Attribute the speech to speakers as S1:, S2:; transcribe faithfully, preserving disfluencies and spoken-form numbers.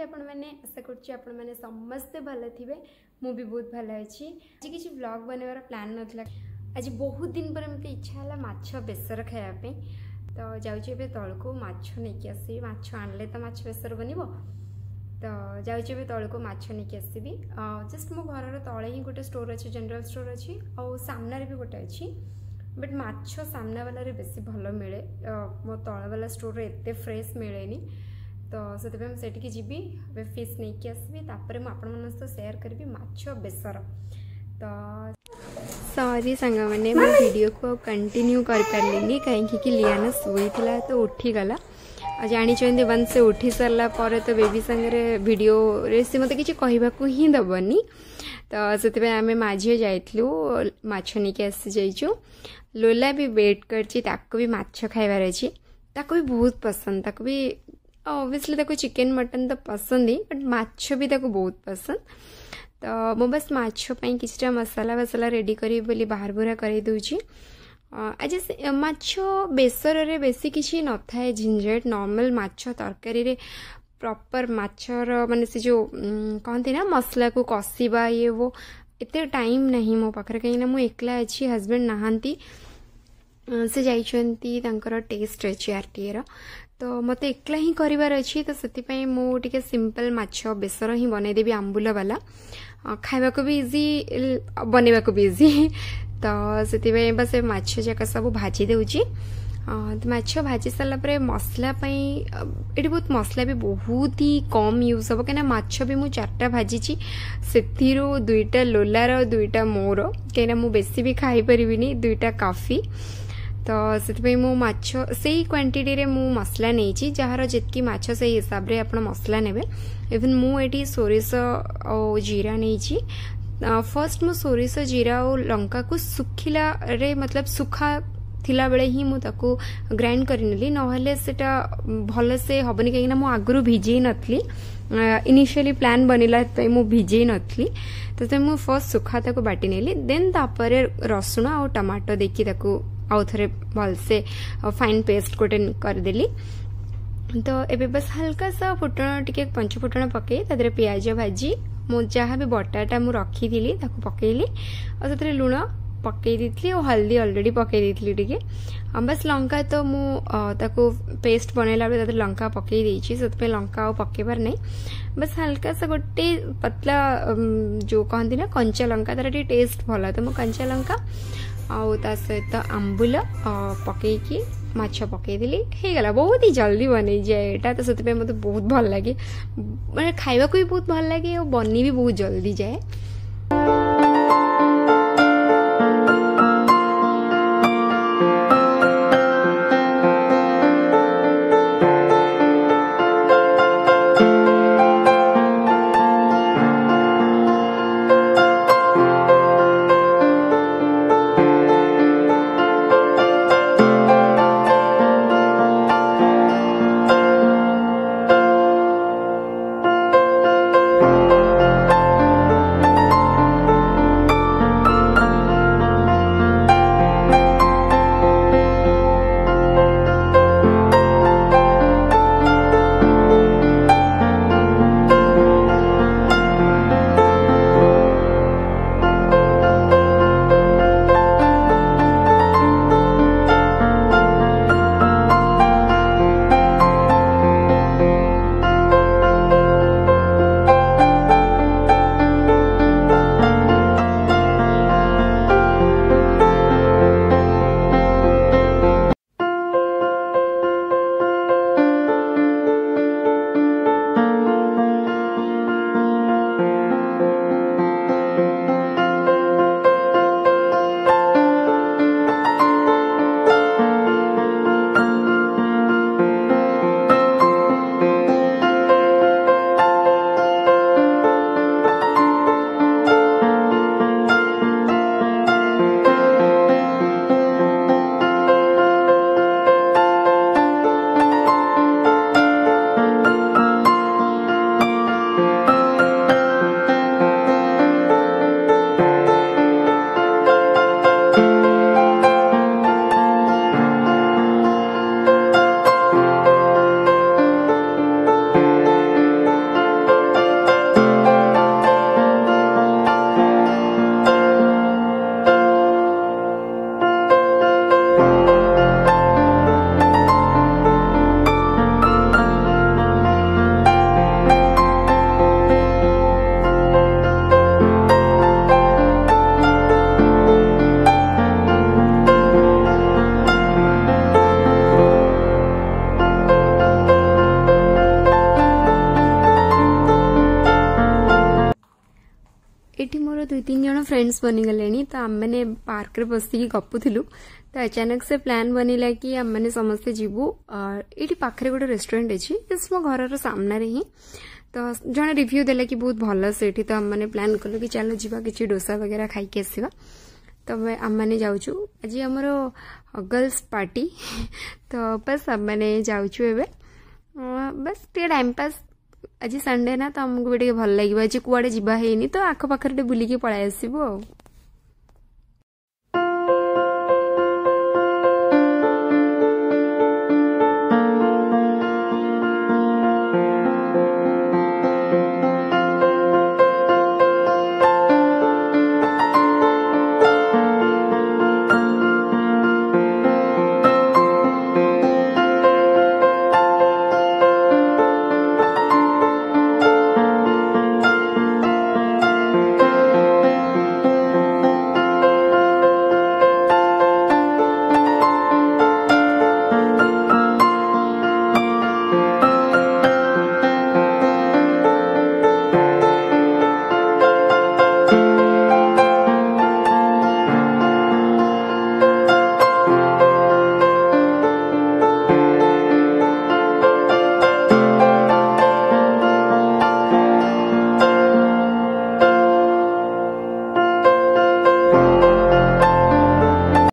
S1: आपण मैंने आशा करें समस्ते भल थे मु भी बहुत भल अच्छी। आज किसी व्लॉग बनवार प्लान नाला आज बहुत दिन पर मत इच्छा है माछ बेसर खायापी तो जाऊे तौल को माछ नहीं आसबि माछ आणले तो माछ बेसर बन तो जाऊे तौल को माछ नहीं आसबि जस्ट मो घर तले ही गोटे स्टोर अच्छे जनरल स्टोर अच्छी और सामने भी गोटे अच्छी बट माछ सामना वाला बेसी भल मिले मो तल वाला स्टोर एत फ्रेश मिले तो से जी फिश नहीं आसबि तापर मुझे तो सेयार करी माछ बेसर तो सॉरी सांग मैंने मो वीडियो को कंटिन्यू कर पारे कहीं लियाना सोई थी तो उठीगला जानी वन से उठी सारा पर तो बेबी सांगे वीडियो रे सी मत कि कहवाक ही दबनी तो से आम माझी जाइलु माछ नहीं आसी जाइचु लोला भी वेट कर भी माछ खाइबार अच्छी ताको भी बहुत पसंद ताको भी ऑब्वियसली ताको चिकन मटन तो पसंद ही बट माछ भी ताको बहुत पसंद तो मो बस माछ पई किछटा मसाला वसाला रेडी करी बोली बाहर बुरा कर दूची आज माछ बेसर रे बेसी किसी न थाए झिंझट नॉर्मल माछ तरकारी रे प्रॉपर माछर माने से जो कहते ना मसला को कषिबा ये वो इतने टाइम नहीं मो पाखरे कहीं मु एकला अच्छी हस्बैंड नहांती से जाइछंती तांकर टेस्ट अच्छी आरटीए तो मत एकला ही करार अच्छी तो से मुझे सिंपल माछ बेसर ही बनई देवी आंबुल वाला खावा को भी इजी बनवा को भी इजी तो से बस माछ जाक सब भाजी देउची तो माछ भाजी सारापर मसला ये बहुत मसला भी बहुत ही कम यूज हम कहीं माछ भी मुझे चार्टा भाजी से दुईटा लोलार दुईटा मोर कहीं मुझे बेसी भी खाई परिनी दुईटा काफी तो से मु माछ से क्वांटिटी रे मु मसला नहीं जार जितकी माछ से हिसाब रे आपण मसला नेबे इवन मु एटी सोरिष और जीरा नहीं फर्स्ट मु सोरिष जीरा और लंका को सुखिला रे मतलब सुखा थिला बेले ही मु ताको ग्राइंड करनेली नहले सेटा भल से हबनी कहीं मु आगु भिजे नथली इनिशियली प्लान बनिला मु भिजे नथली तो मु फर्स्ट सुखा ताको बाटी नेली देन तापर रसुण और टमाटो देखी ताको आउ थे भलसे फाइन पेस्ट गोटे करदेली तो एबे बस हल्का सा फुटण टिके पंच फुटण पकई तादरे प्याज भाजी मु जहाँ भी बटाटा मु रखी थी ताको पकेली और से लुण पकई दी और हल्दी ऑलरेडी पकई दी टिके बस लंका तो मु ताको पेस्ट बनैला बेले तादरे लंका पकई देछि से लंका और पकेबार नहीं बस हल्का सा गोटे पतला जो कहती ना कंचा लंका तार टेस्ट भल तो मु कंचा लंका आउ ता सहित आंबुल पकईकी माछ पकईदेली हो गला बहुत ही जल्दी बन जाए यहाँ तो से मत बहुत भल लगे मैंने खाइबा को भी बहुत भल लगे और बनी भी बहुत जल्दी जाए। ये मोर दुई तीन जन फ्रेंड्स बनीगले तो आम मैंने पार्क रे बसिक गपुलु तो अचानक से प्लान बनिला कि आम मैंने समस्ते जीवु ये पाखे गोटे रेस्टोरेंट अच्छी जस्ट मो घर सामने ही तो जड़े रिव्यू देला कि बहुत भल से तो आम मैंने प्लान कलु कि चलो जीवा कि डोसा वगैरह खाई आसवा तो आम मैंने जाऊँ आज आमर गर्ल्स पार्टी तो बस आम मैंने जाऊँ बस टे टाइम पास आज संडे ना तो आमको भी भल लगे आज कुआड़े जीवा है तो आख पाखे बुलिकी पलाई आसबू।